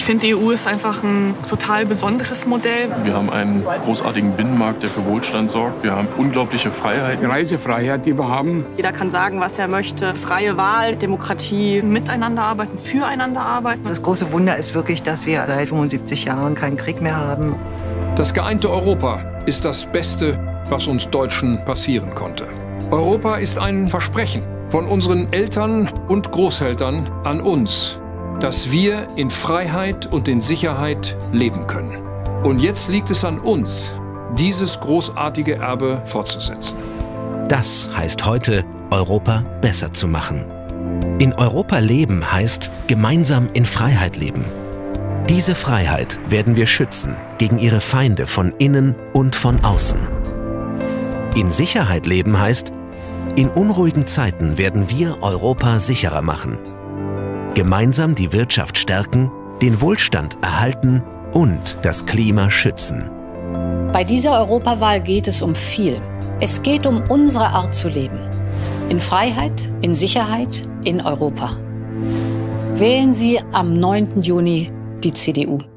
Ich finde, die EU ist einfach ein total besonderes Modell. Wir haben einen großartigen Binnenmarkt, der für Wohlstand sorgt. Wir haben unglaubliche Freiheiten. Reisefreiheit, die wir haben. Jeder kann sagen, was er möchte. Freie Wahl, Demokratie. Miteinander arbeiten, füreinander arbeiten. Das große Wunder ist wirklich, dass wir seit 75 Jahren keinen Krieg mehr haben. Das geeinte Europa ist das Beste, was uns Deutschen passieren konnte. Europa ist ein Versprechen von unseren Eltern und Großeltern an uns, dass wir in Freiheit und in Sicherheit leben können. Und jetzt liegt es an uns, dieses großartige Erbe fortzusetzen. Das heißt heute, Europa besser zu machen. In Europa leben heißt gemeinsam in Freiheit leben. Diese Freiheit werden wir schützen gegen ihre Feinde von innen und von außen. In Sicherheit leben heißt, in unruhigen Zeiten werden wir Europa sicherer machen. Gemeinsam die Wirtschaft stärken, den Wohlstand erhalten und das Klima schützen. Bei dieser Europawahl geht es um viel. Es geht um unsere Art zu leben. In Freiheit, in Sicherheit, in Europa. Wählen Sie am 9. Juni die CDU.